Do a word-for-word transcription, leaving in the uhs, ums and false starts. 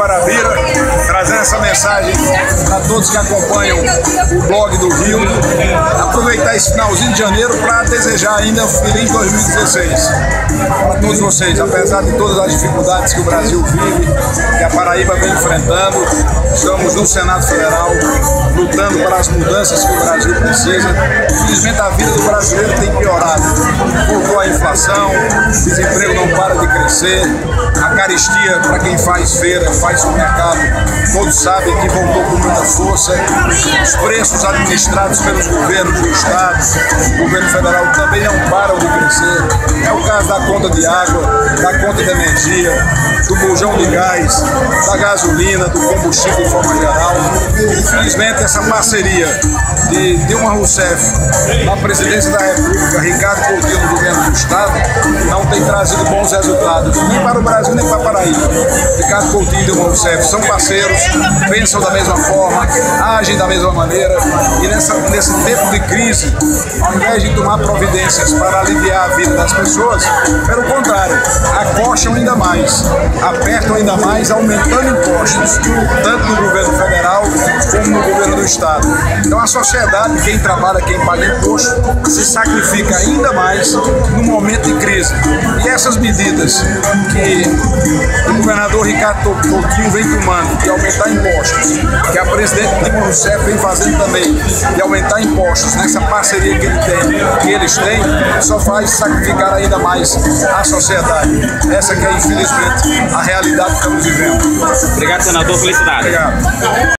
Guarabira, trazendo essa mensagem para todos que acompanham o blog do Rio. Aproveitar esse finalzinho de janeiro para desejar ainda um feliz dois mil e dezesseis para todos vocês, apesar de todas as dificuldades que o Brasil vive, que a Paraíba vem enfrentando. Estamos no Senado Federal lutando para as mudanças que o Brasil precisa. Infelizmente a vida do brasileiro tem piorado. Voltou a inflação, o desemprego não para de crescer, a caristia para quem faz feira, faz supermercado, todos sabem que voltou com muita força. Os preços administrados pelos governos do Estado, o governo federal também não param de crescer. É o caso da conta de água, da conta de energia, do bujão de gás, da gasolina, do combustível de forma geral. Infelizmente essa parceria de Dilma Rousseff na presidência da República, Ricardo Coutinho no governo do Estado, não tem trazido bons resultados, nem para o Brasil, nem para a Paraíba. Ricardo Coutinho e Dilma Rousseff são parceiros, pensam da mesma forma, agem da mesma maneira, e nessa, nesse tempo de crise, ao invés de tomar providências para aliviar a vida das pessoas, pelo contrário, acocham ainda mais, apertam ainda mais, aumentando impostos, tanto no governo federal como no governo do Estado. Então a sociedade, quem trabalha, quem paga imposto, se sacrifica ainda mais no momento de crise. E essas medidas que o governador Ricardo Coutinho vem tomando, de aumentar impostos, que a presidente Dilma Rousseff vem fazendo também, de aumentar impostos, nessa parceria que, ele tem, que eles têm, só faz sacrificar ainda mais a sociedade. Essa que é, infelizmente, a realidade que estamos vivendo. Obrigado, senador. Felicidade. Obrigado.